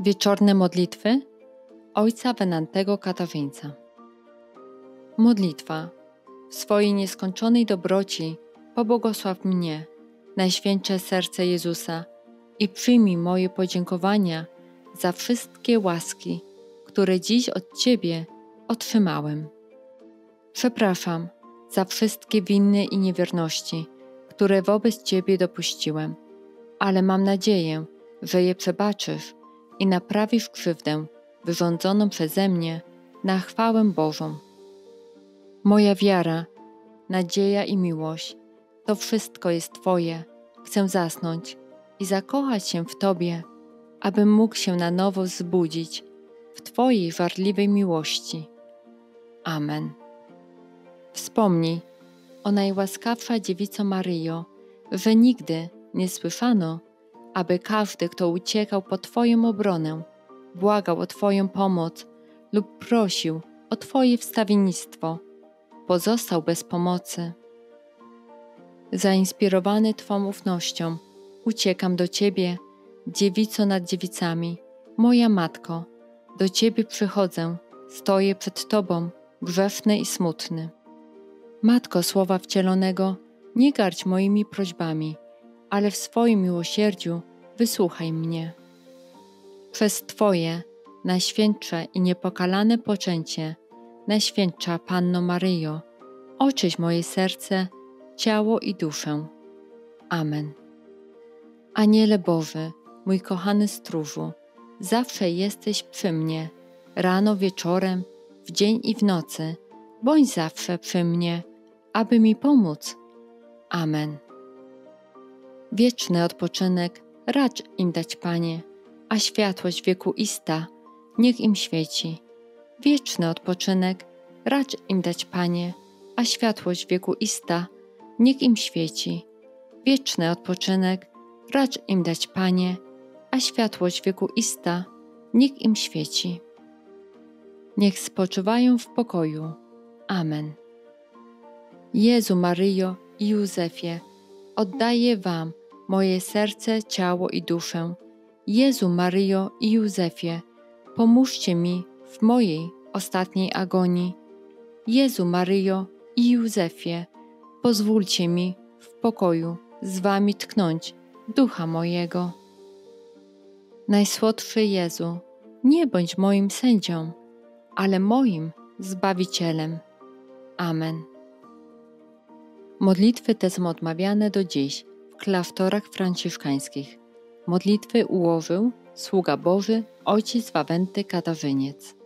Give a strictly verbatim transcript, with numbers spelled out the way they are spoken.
Wieczorne modlitwy Ojca Wenantego Katarzyńca. Modlitwa. W swojej nieskończonej dobroci pobłogosław mnie, Najświętsze Serce Jezusa, i przyjmij moje podziękowania za wszystkie łaski, które dziś od Ciebie otrzymałem. Przepraszam za wszystkie winy i niewierności, które wobec Ciebie dopuściłem, ale mam nadzieję, że je przebaczysz i naprawisz krzywdę wyrządzoną przeze mnie na chwałę Bożą. Moja wiara, nadzieja i miłość, to wszystko jest Twoje. Chcę zasnąć i zakochać się w Tobie, abym mógł się na nowo wzbudzić w Twojej żarliwej miłości. Amen. Wspomnij, o Najłaskawsza Dziewico Maryjo, że nigdy nie słyszano, aby każdy, kto uciekał po Twoją obronę, błagał o Twoją pomoc lub prosił o Twoje wstawiennictwo, pozostał bez pomocy. Zainspirowany Twą ufnością, uciekam do Ciebie, Dziewico nad dziewicami, moja Matko, do Ciebie przychodzę, stoję przed Tobą, grzeszny i smutny. Matko Słowa Wcielonego, nie gardź moimi prośbami, ale w swoim miłosierdziu wysłuchaj mnie. Przez Twoje najświętsze i niepokalane poczęcie, Najświętsza Panno Maryjo, oczyść moje serce, ciało i duszę. Amen. Aniele Boży, mój kochany stróżu, zawsze jesteś przy mnie, rano, wieczorem, w dzień i w nocy, bądź zawsze przy mnie, aby mi pomóc. Amen. Wieczny odpoczynek racz im dać, Panie, a światłość wiekuista niech im świeci. Wieczny odpoczynek racz im dać, Panie, a światłość wiekuista niech im świeci. Wieczny odpoczynek racz im dać, Panie, a światłość wiekuista niech im świeci. Niech spoczywają w pokoju. Amen. Jezu, Maryjo i Józefie, oddaję Wam moje serce, ciało i duszę. Jezu, Maryjo i Józefie, pomóżcie mi w mojej ostatniej agonii. Jezu, Maryjo i Józefie, pozwólcie mi w pokoju z Wami tknąć ducha mojego. Najsłodszy Jezu, nie bądź moim sędzią, ale moim Zbawicielem. Amen. Modlitwy te są odmawiane do dziś w klasztorach franciszkańskich. Modlitwy ułożył sługa Boży ojciec Wawenty Katarzyniec.